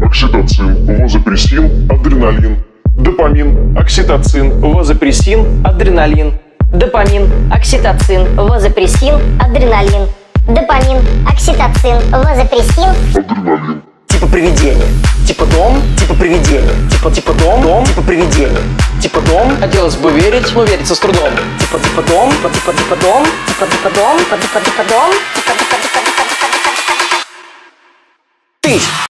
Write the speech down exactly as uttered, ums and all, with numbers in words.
окситоцин, вазопрессин, адреналин. Допамин, окситоцин, вазопрессин, адреналин. Допамин, окситоцин, вазопрессин, адреналин. Допамин, окситоцин, вазопрессин, Адреналин. типа привидение, типа дом, типа привидение, типа типа дом, дом, типа привидение, типа дом. Хотелось бы верить, но верится с трудом. Типа типа дом, типа типа типа дом, типа типа дом, типа типа типа дом, типа типа типа типа типа типа. Ты